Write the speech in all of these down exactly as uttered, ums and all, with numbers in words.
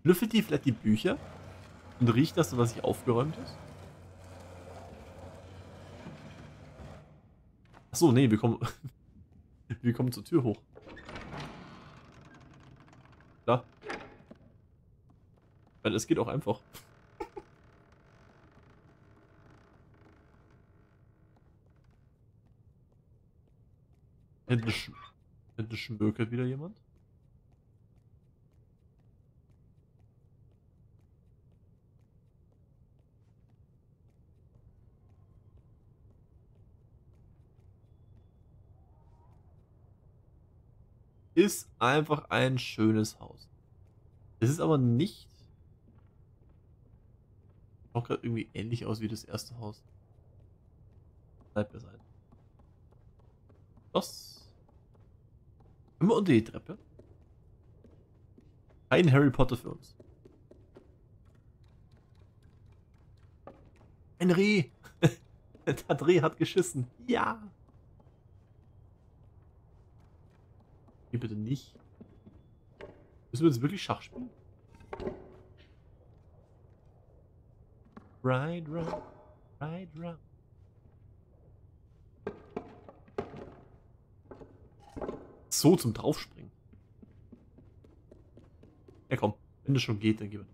Schnüffelt die vielleicht die Bücher und riecht das, was hier aufgeräumt ist? Achso, nee, wir kommen, wir kommen zur Tür hoch. Klar. Weil es geht auch einfach. Hinten, sch hinten schmökert wieder jemand. Ist einfach ein schönes Haus. Es ist aber nicht... Schaut gerade irgendwie ähnlich aus wie das erste Haus. Bleibt beiseite. Was? Immer unter die Treppe? Kein Harry Potter für uns. Ein Reh! Der Reh hat geschissen. Ja! Hier bitte nicht. Müssen wir jetzt wirklich Schach spielen? Right, right, right, right. So zum Draufspringen. Ja komm, wenn das schon geht, dann gib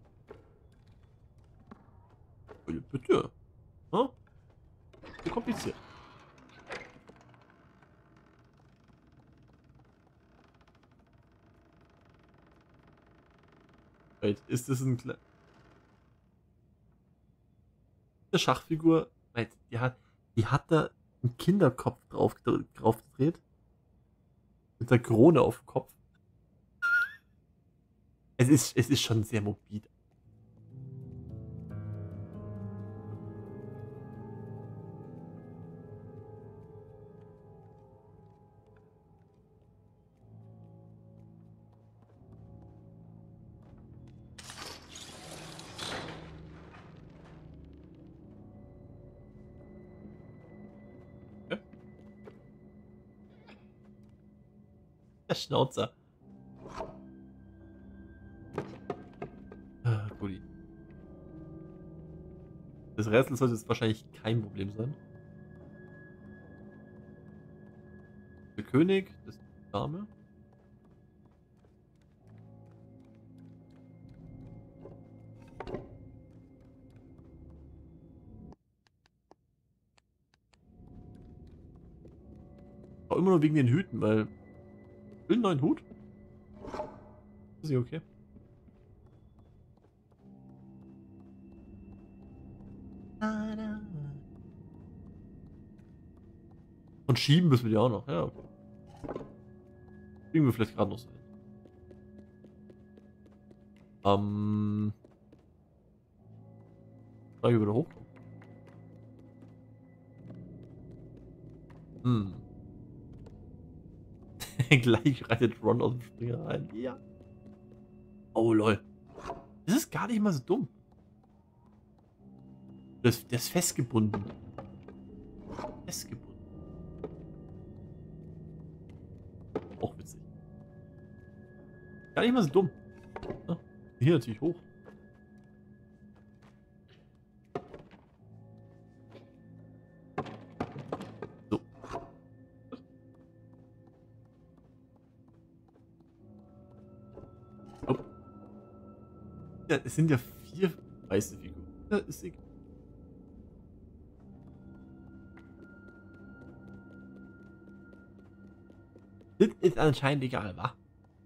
es. Bitte. Hm? So kompliziert. Wait, ist das ein Kle eine Schachfigur? Wait, die hat, die hat da einen Kinderkopf drauf, drauf gedreht. Mit der Krone auf dem Kopf. Es ist, es ist schon sehr morbid. Ja. Der Schnauzer. Ah, gut. Das Rätsel sollte jetzt wahrscheinlich kein Problem sein. Der König, das ist die Dame. Auch immer nur wegen den Hüten, weil... Ich will einen neuen Hut. Ist nicht okay. Und schieben müssen wir die auch noch. Ja, okay. Kriegen wir vielleicht gerade noch so hin. Ähm. Frage wieder hoch. Hm. Gleich reitet Ron aus dem Springer rein. Ja. Oh lol. Das ist gar nicht mal so dumm. Das, das ist festgebunden. Festgebunden. Auch witzig. Gar nicht mal so dumm. Ja, hier natürlich hoch. So. Oh. Ja, es sind ja vier weiße Figuren. Ja, ist egal. Das ist anscheinend egal, wa?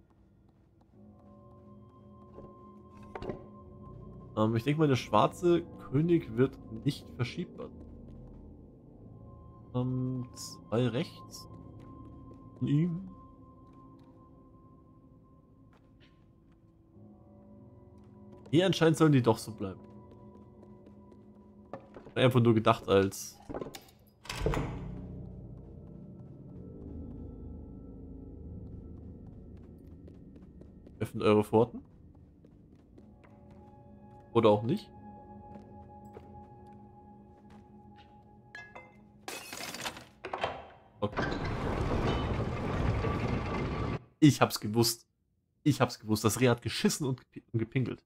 Ähm, ich denke mal, der schwarze König wird nicht verschiebbar. Ähm, zwei rechts. Von ihm. Nee, anscheinend sollen die doch so bleiben. Einfach nur gedacht als... Öffnet eure Pforten. Oder auch nicht. Okay. Ich hab's gewusst. Ich hab's gewusst. Das Reh hat geschissen und gepi- und gepinkelt.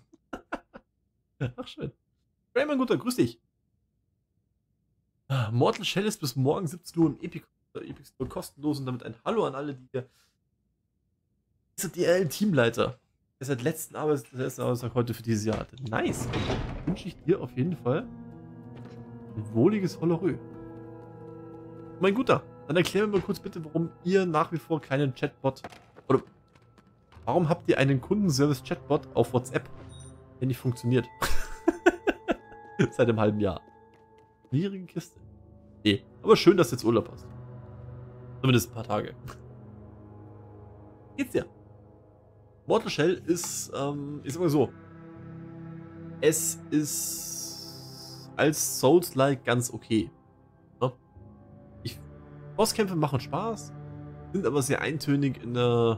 Ach, schön. Hey, mein Guter, grüß dich. Ah, Mortal Shell ist bis morgen siebzehn Uhr im Epic, äh, Epic Store kostenlos und damit ein Hallo an alle, die hier. Ist D L Teamleiter. Er ist seit letzten Arbeits der letzte Arbeitstag heute für dieses Jahr hatte. Nice. Wünsche ich dir auf jeden Fall ein wohliges Hollerö. Mein Guter, dann erklär mir mal kurz bitte, warum ihr nach wie vor keinen Chatbot oder warum habt ihr einen Kundenservice-Chatbot auf WhatsApp, der nicht funktioniert? Seit einem halben Jahr. Schwierige Kiste. Nee, aber schön, dass du jetzt Urlaub hast. Zumindest ein paar Tage. Geht's dir? Mortal Shell ist, ähm, ich sag mal so, es ist als Souls-like ganz okay. Ne? Ich, Bosskämpfe machen Spaß, sind aber sehr eintönig in der,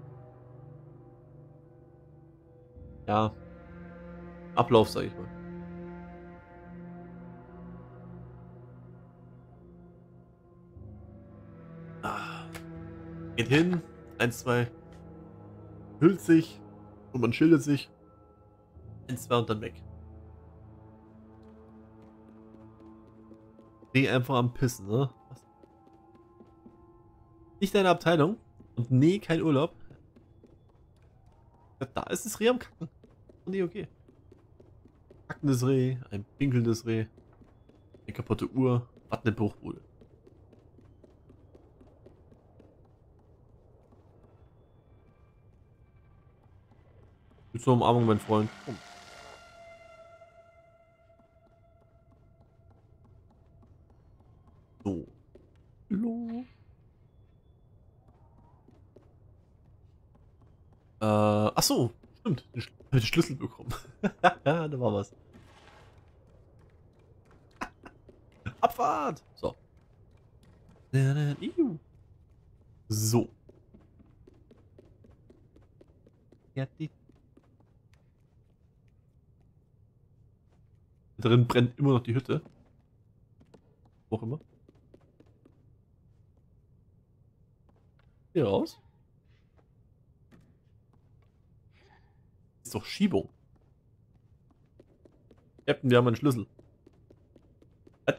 ja, Ablauf, sag ich mal. Ah, geht hin, eins, zwei, hüllt sich und man schildert sich, eins, zwei und dann weg. Nee, einfach am Pissen, ne? Was? Nicht deine Abteilung und nee, kein Urlaub. Ja, da ist das Reh am Kacken. Nee, okay. Kackendes Reh, ein pinkelndes Reh, eine kaputte Uhr, was eine Bruchbude. Mit so einer Umarmung, mein Freund. Komm. So. Hallo. Äh, ach so, stimmt. Ich habe den Schlüssel bekommen. Ja, da war was. Abfahrt! So. So. Ja, die. Drin brennt immer noch die Hütte. Wo auch immer. Hier raus. Ist doch Schiebung. Captain, wir haben einen Schlüssel. Was?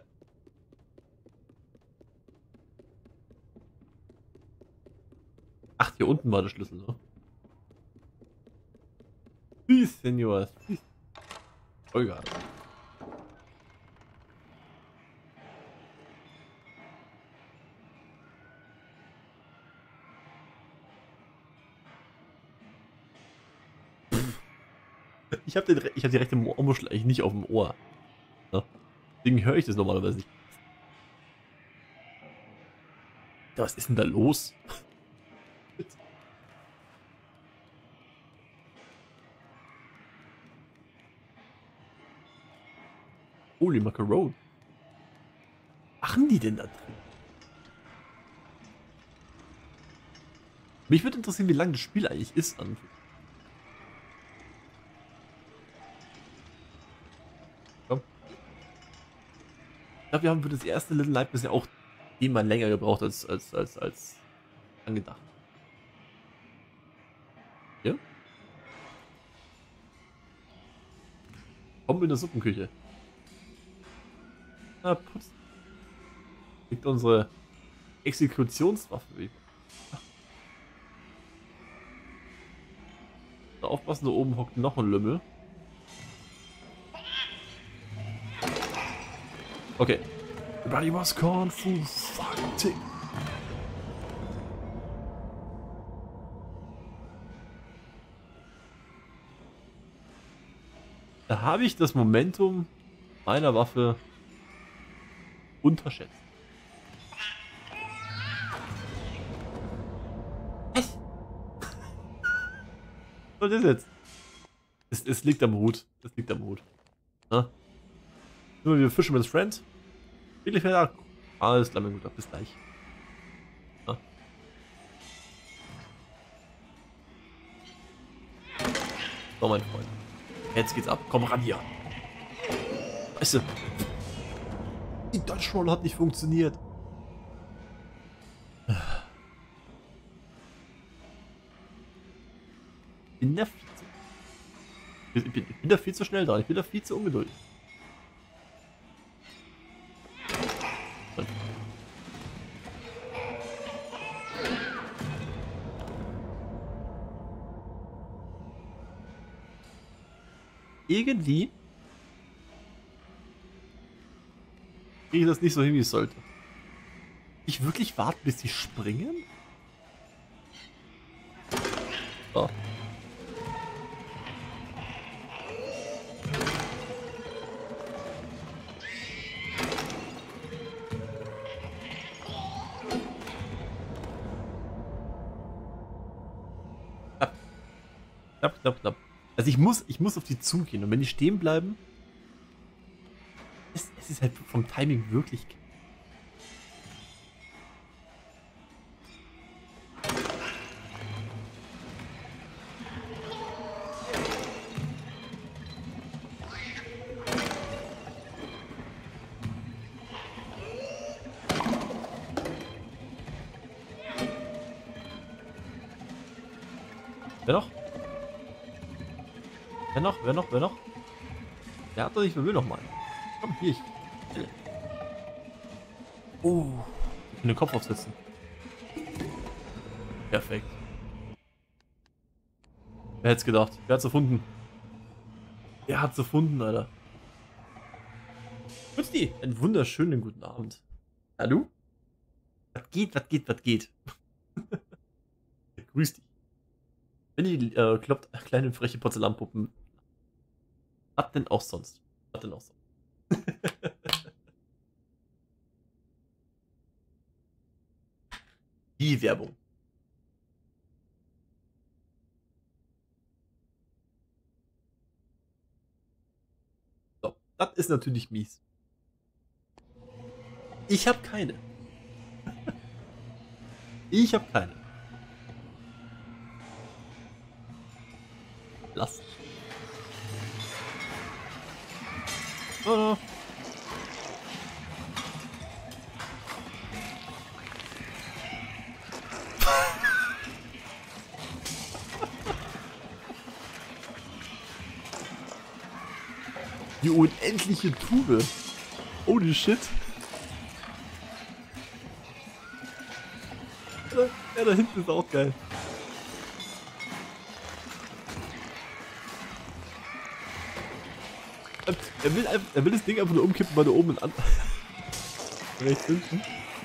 Ach, hier unten war der Schlüssel, ne? Sí, Senor. Sí. Olga. Ich habe hab die rechte Ohrmuschel eigentlich nicht auf dem Ohr. Ne? Deswegen höre ich das normalerweise nicht. Ja, was ist denn da los? Holy Macaron. Was machen die denn da drin? Mich würde interessieren, wie lang das Spiel eigentlich ist. An. Komm. Ich glaube, wir haben für das erste Little Light bisher auch immer länger gebraucht als, als, als, als angedacht. Ja? Kommen wir in der Suppenküche. Na, putz. Liegt unsere Exekutionswaffe. Da aufpassen, da oben hockt noch ein Lümmel. Okay. Everybody was Kung Fu Fighting. Da habe ich das Momentum meiner Waffe unterschätzt. Was? Was ist jetzt? Es, es liegt am Hut. Es liegt am Hut. Na? Nur wir Fisherman's Friend. Wirklich fair. Alles klar, mein Guter. Bis gleich. Na? So, mein Freund. Jetzt geht's ab. Komm ran hier. Weißt du, die Dodge Roll hat nicht funktioniert. bin da viel zu... Ich bin, ich bin da viel zu schnell dran. Ich bin da viel zu ungeduldig. Irgendwie kriege ich das nicht so hin, wie es sollte. Ich wirklich warten, bis die springen? So. Knapp. Knapp, knapp, knapp. Also ich muss, ich muss auf die zugehen und wenn die stehen bleiben, es, es ist halt vom Timing wirklich... Wer noch? Wer noch? Wer noch? Wer noch? Wer hat doch nicht, wer will noch mal? Komm, hier, ich. Oh. Ich kann den Kopf aufsetzen. Perfekt. Wer hätte es gedacht? Wer hat's erfunden? Wer hat's erfunden, Alter? Grüß die. Einen wunderschönen guten Abend. Hallo? Was geht, was geht, was geht? Grüß dich. Wenn die äh, kloppt, kleine freche Porzellanpuppen. Was denn auch sonst? Was denn auch sonst? Die Werbung. So, das ist natürlich mies. Ich habe keine. Ich habe keine. Lass. Oh. Die unendliche Tube. Holy shit. Ja, da hinten ist auch geil. Er will, einfach, er will das Ding einfach nur umkippen, weil da oben an. Rechts hinten.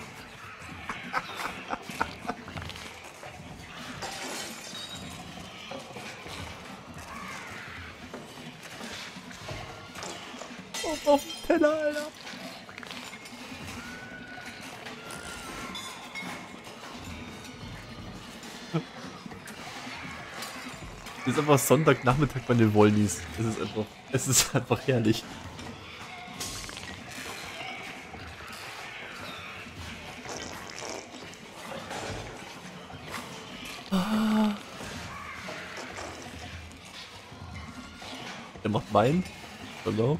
Oh, auf den Teller, Alter. Das ist einfach Sonntagnachmittag bei den Wollnies. Es ist einfach, es ist einfach herrlich. Ah. Der macht Wein. Hallo.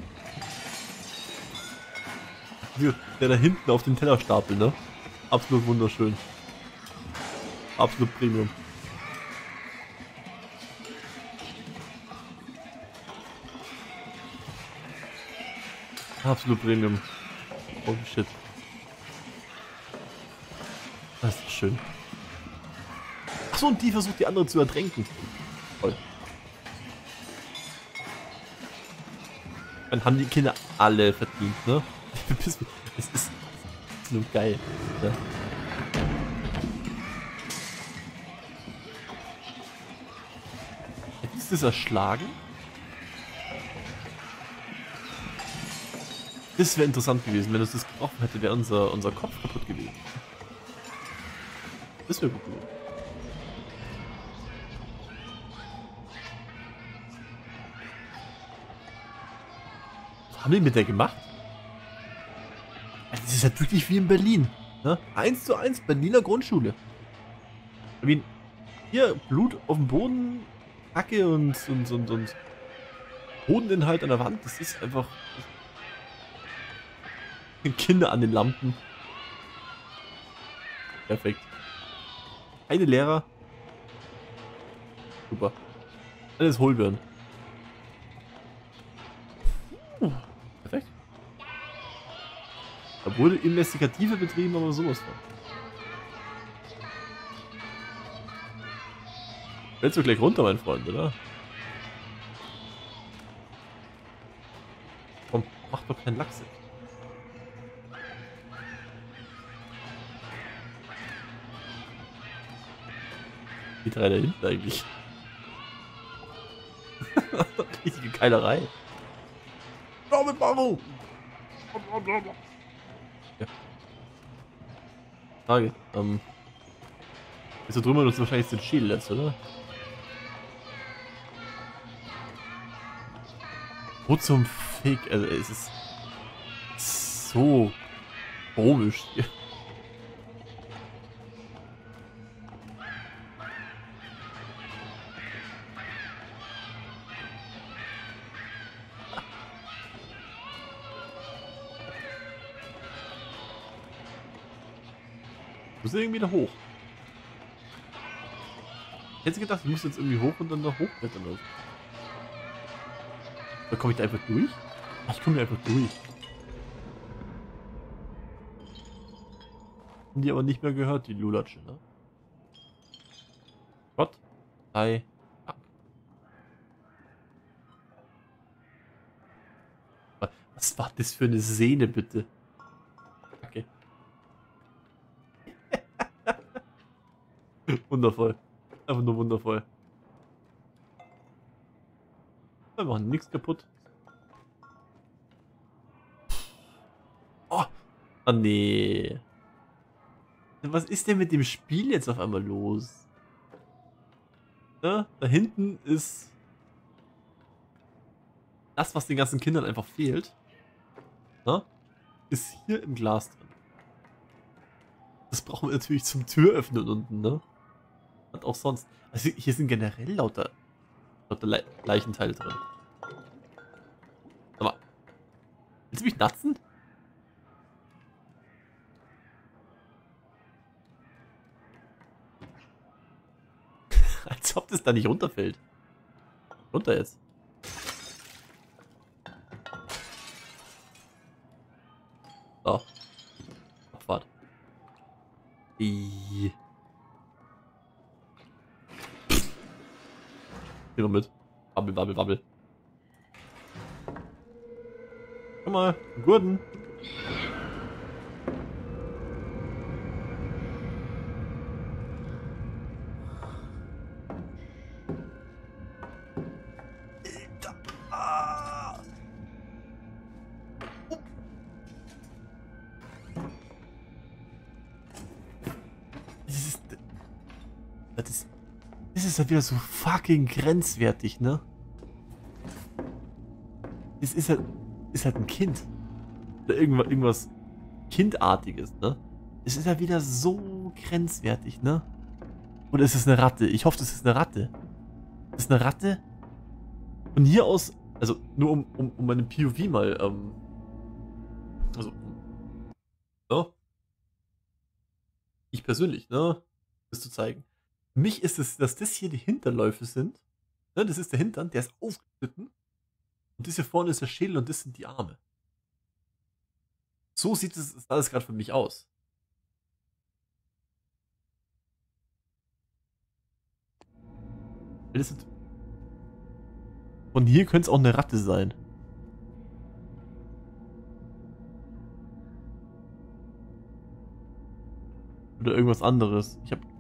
Der da hinten auf den Teller stapelt, ne? Absolut wunderschön. Absolut Premium. Absolut Premium. Oh shit. Das ist schön. Achso, und die versucht die andere zu ertränken. Toll. Dann haben die Kinder alle verdient, ne? Es ist nur geil. Ne? Hättest du es erschlagen? Das wäre interessant gewesen. Wenn es das gebrochen hätte, wäre unser, unser Kopf kaputt gewesen. Das wäre gut gewesen. Was haben die mit der gemacht? Das ist halt wirklich wie in Berlin. Ne? Eins zu eins Berliner Grundschule. I mean, hier Blut auf dem Boden, Kacke und, und, und, und Bodeninhalt an der Wand. Das ist einfach... Kinder an den Lampen. Perfekt. Keine Lehrer. Super. Alles Hohlbirnen. Uh, perfekt. Da wurde Investigative betrieben, aber sowas von. Fällst du gleich runter, mein Freund, oder? Komm, mach doch keinen Lachs. Die drei da hinten eigentlich. Richtige Keilerei. Ja. Frage. Ähm. Jetzt da drüben uns wahrscheinlich den Schädel lässt, oder? Wo zum Fick? Also es ist so komisch hier. Ich muss irgendwie da hoch. Ich hätte gedacht, ich muss jetzt irgendwie hoch und dann da hochklettern. Oder? Da komme ich da einfach durch? Ach, ich komme hier einfach durch. Haben die aber nicht mehr gehört, die Lulatsche, ne? Gott sei Dank. Was war das für eine Sehne, bitte? Okay. Wundervoll. Einfach nur wundervoll. Wir machen nichts kaputt. Oh! Ah, nee. Was ist denn mit dem Spiel jetzt auf einmal los? Ja, da hinten ist das, was den ganzen Kindern einfach fehlt. Ja, ist hier im Glas drin. Das brauchen wir natürlich zum Türöffnen unten, ne? Und auch sonst. Also hier sind generell lauter, lauter Le Leichenteile drin. Aber, willst du mich natzen? Als ob das da nicht runterfällt. Runter jetzt. So. Abfahrt. Geh mal mit. Wabbel, wabbel, wabbel. Komm mal, Gurten. Das ist, das ist, das ist halt wieder so fucking grenzwertig, ne? Es ist halt, ist halt ein Kind. Oder irgendwas, irgendwas Kindartiges, ne? Es ist halt wieder so grenzwertig, ne? Oder ist es eine Ratte? Ich hoffe, das ist eine Ratte. Das ist eine Ratte? Von hier aus, also nur um, um, um meinen P O V mal, ähm, also, ne? Ich persönlich, ne? Das zu zeigen. Für mich ist es, dass das hier die Hinterläufe sind. Ne? Das ist der Hintern, der ist aufgeschnitten. Und das hier vorne ist der Schädel und das sind die Arme. So sieht es alles gerade für mich aus. Das sind, von hier könnte es auch eine Ratte sein. Oder irgendwas anderes. Ich hab.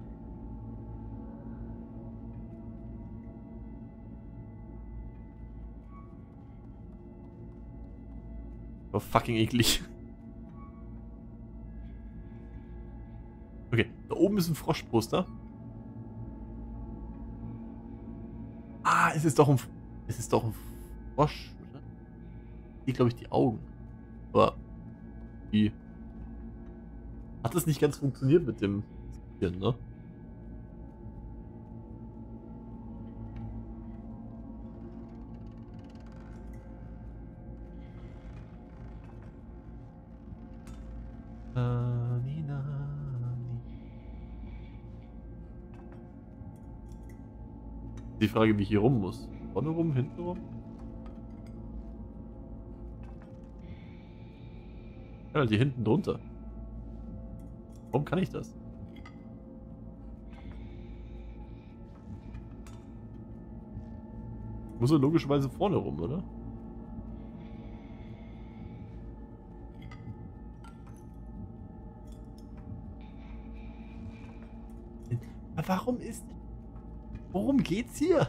War fucking eklig. Okay, da oben ist ein Froschposter. Ah, es ist doch ein. Es ist doch ein Frosch, oder? Hier, glaube ich, die Augen. Aber. Wie. Hat das nicht ganz funktioniert mit dem Skizzieren, ne? Nani, nani. Die Frage, wie ich hier rum muss. Vorne rum, hinten rum? Ich kann halt hier hinten drunter. Warum kann ich das? Ich muss ja logischerweise vorne rum, oder? Aber warum ist... Worum geht's hier?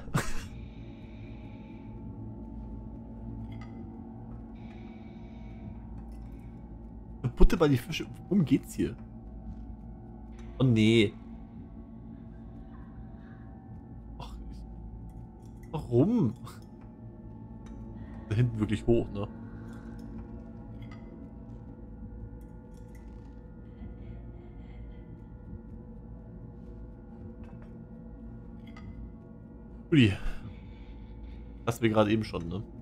Butter bei die Fische. Worum geht's hier? Oh nee. Ach, ich... Warum? Da hinten wirklich hoch, ne? Ui. Das wir gerade eben schon, ne?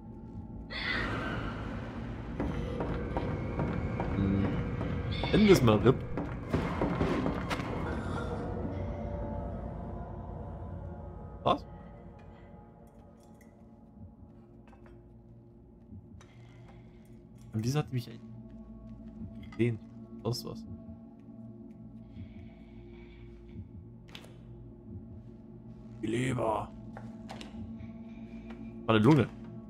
Hm. Nennen wir es mal R I P. Was? Und wieso hat die mich eigentlich gesehen? Sonst was? Die Leber. Meine Lunge.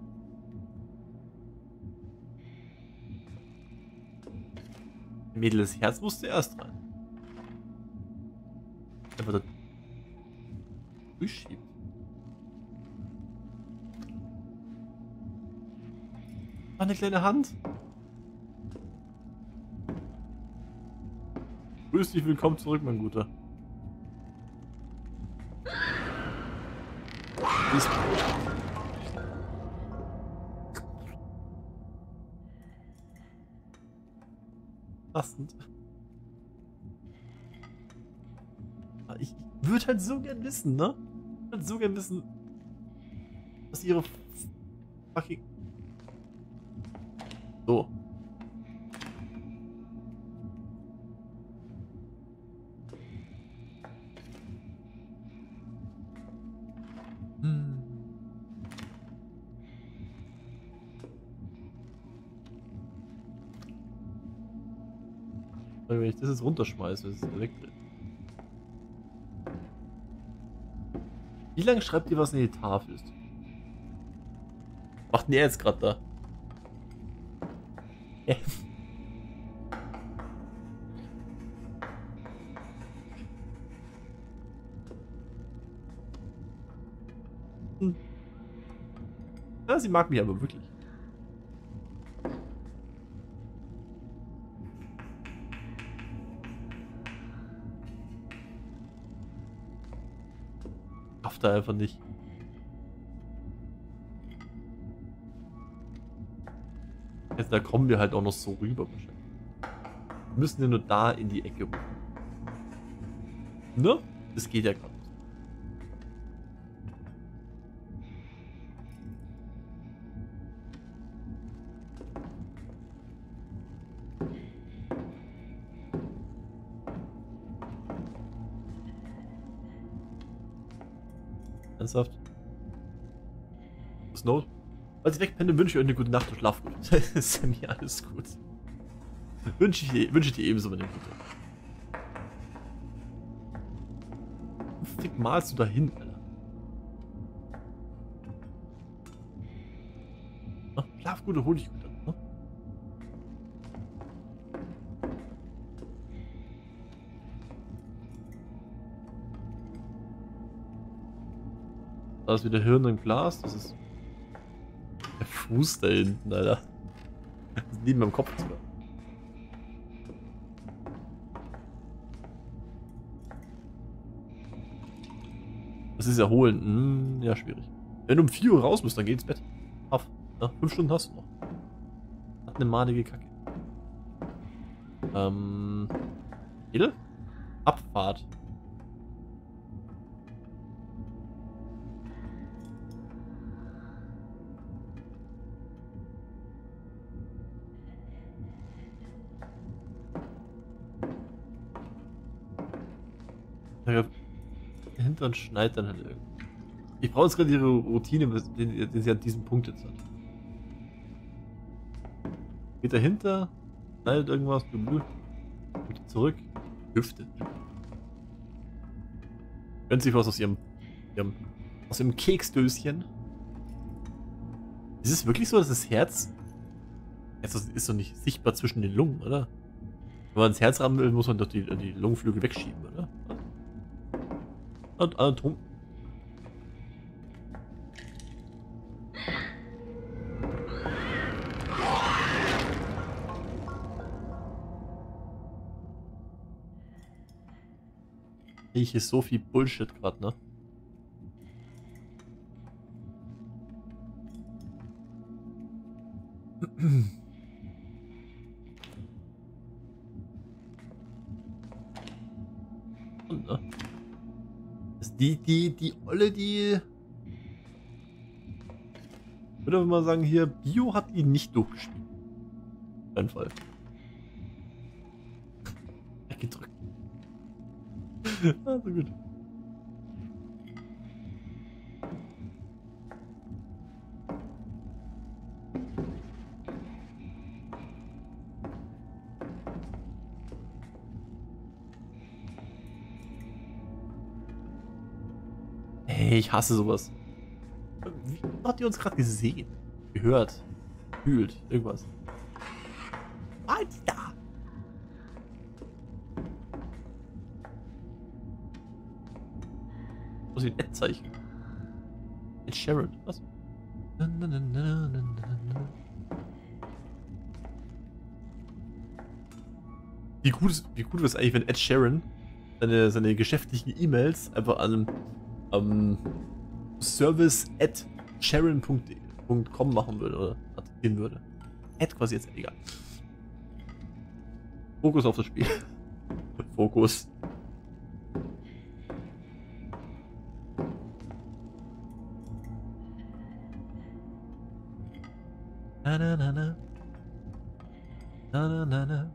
Mädel, das Herz musste erst rein. Einfach da durchschiebt. Eine kleine Hand. Grüß dich, willkommen zurück, mein Guter. Ist passend. Ich würde halt so gern wissen, ne? Ich würde so gern wissen, was ihre fucking... So. Hm. Wenn ich das jetzt runterschmeiße, ist es weg. Wie lange schreibt ihr was in die Tafel ist? Macht denn er jetzt gerade da? Äh. Hm. Ja, sie mag mich aber wirklich. Schafft er einfach nicht. Jetzt, da kommen wir halt auch noch so rüber wahrscheinlich. Wir müssen ja nur da in die Ecke. Ne? Das geht ja gerade nicht. Ernsthaft? Was noch? Als ich wegpenne, wünsche ich euch eine gute Nacht und schlaf gut. Sammy, alles gut. Wünsche ich dir, wünsche ich dir ebenso, meine Gute. Wie fick malst du da hin, Alter? Ach, schlaf gut und hol dich gut an, ne? Da ist wieder Hirn im Glas, das ist der Fuß da hinten, Alter. Das ist neben meinem Kopf sogar. Das ist erholen. Hm, ja, schwierig. Wenn du um vier Uhr raus musst, dann geh ins Bett. Auf. Ja, fünf Stunden hast du noch. Hat eine madige Kacke. Ähm. Edel? Abfahrt. Der Hintern schneit dann halt irgendwie. Ich brauche jetzt gerade ihre Routine, den, den sie an diesem Punkt jetzt hat. Geht dahinter, schneidet irgendwas, blub, kommt zurück, Hüfte. Gönnt sich was aus ihrem, ihrem aus ihrem Keksdöschen. Ist es wirklich so, dass das Herz, Herz ist doch nicht sichtbar zwischen den Lungen, oder? Wenn man ins Herz rammen will, muss man doch die, die Lungenflügel wegschieben, oder? Und Anatom. Ich ist so viel Bullshit gerade, ne? Und, ne? Ist die, die, die Olle, die... Ich würde mal sagen, hier, Bio hat die nicht durchgespielt. Auf keinen Fall. Weggedrückt. Ah, so gut. Hey, ich hasse sowas. Wie hat die uns gerade gesehen? Gehört? Fühlt? Irgendwas? Alter! Wo ist ein Ad-Zeichen? Ed Sheeran, was? Na, na, na, na, na, na. Wie gut ist, wie gut wäre es eigentlich, wenn Ed Sheeran seine, seine geschäftlichen E-Mails einfach an ähm, service at sharon punkt com machen würde oder adressieren würde. Ad quasi jetzt egal. Fokus auf das Spiel. Fokus. Na na na na. Na na na na.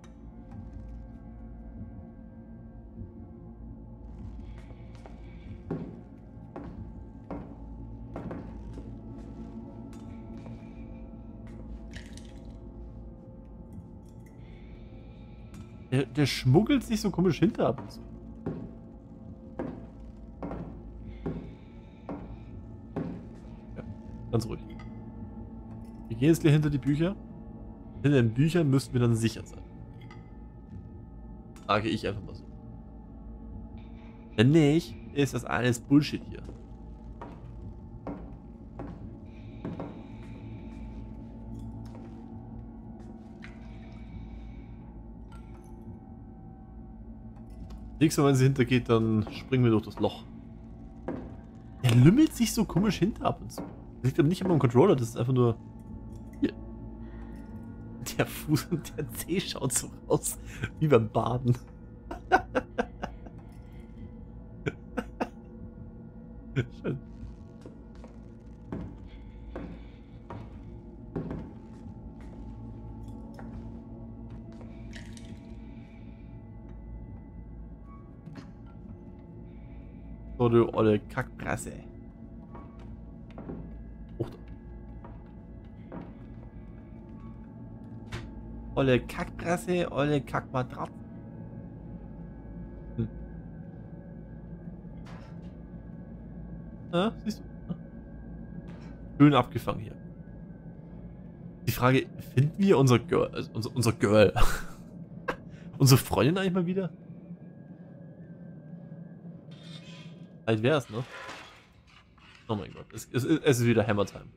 Der, der schmuggelt sich so komisch hinter ab und zu. Ja, ganz ruhig. Wir gehen jetzt gleich hinter die Bücher. Hinter den Büchern müssten wir dann sicher sein. Sage ich einfach mal so. Wenn nicht, ist das alles Bullshit hier. Nächstes Mal, wenn sie hintergeht, dann springen wir durch das Loch. Er lümmelt sich so komisch hinter ab und zu. Das liegt aber nicht an meinem Controller, das ist einfach nur... Hier. Der Fuß und der Zeh schaut so raus, wie beim Baden. Schön. So, du olle Kackpresse. Hoch da. Olle Kackpresse, olle Kackmatratze. Hm. Ja, siehst du. Schön abgefangen hier. Die Frage, finden wir unser Girl, also unser, unser Girl, unsere Freundin eigentlich mal wieder? Halt wär's, ne? Oh mein Gott, es, es, es ist wieder Hammer Time.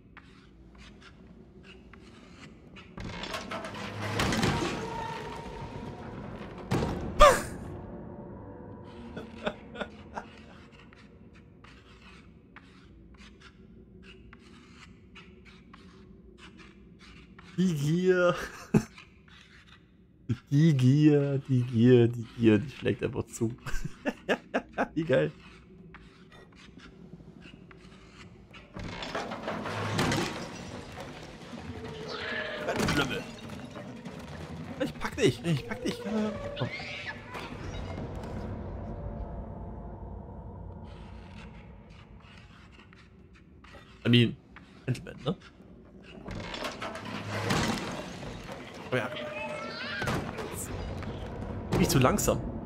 Die Gier. Die Gier, die Gier, die Gier, die schlägt einfach zu. Wie geil. Ich pack dich, ich pack dich. Komm. I mean, Gentleman, ne? Oh ja. Nicht zu langsam.